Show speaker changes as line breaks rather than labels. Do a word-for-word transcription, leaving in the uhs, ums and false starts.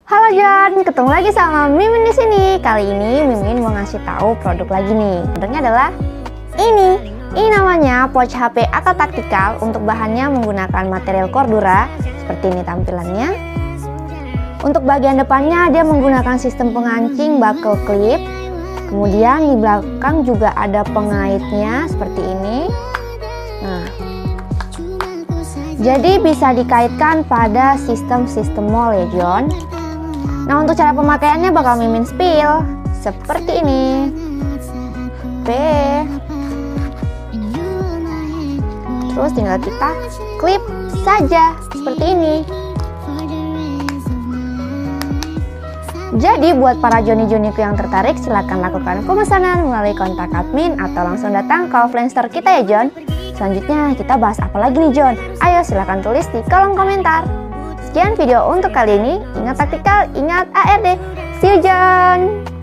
Halo John, ketemu lagi sama Mimin di sini. Kali ini Mimin mau ngasih tahu produk lagi nih. Produknya adalah ini. Ini namanya pouch H P Aka Taktikal. Untuk bahannya menggunakan material Cordura. Seperti ini tampilannya. Untuk bagian depannya dia menggunakan sistem pengancing buckle clip. Kemudian di belakang juga ada pengaitnya seperti ini. Nah, jadi bisa dikaitkan pada sistem-sistem mall ya John. Nah, untuk cara pemakaiannya bakal Mimin spill seperti ini. P. Terus tinggal kita klip saja seperti ini. Jadi buat para Joni-Joniku yang tertarik, silahkan lakukan pemesanan melalui kontak admin atau langsung datang ke offline store kita ya John. Selanjutnya kita bahas apa lagi nih John? Ayo silahkan tulis di kolom komentar. Sekian video untuk kali ini. Ingat taktikal, ingat A R D. See you John.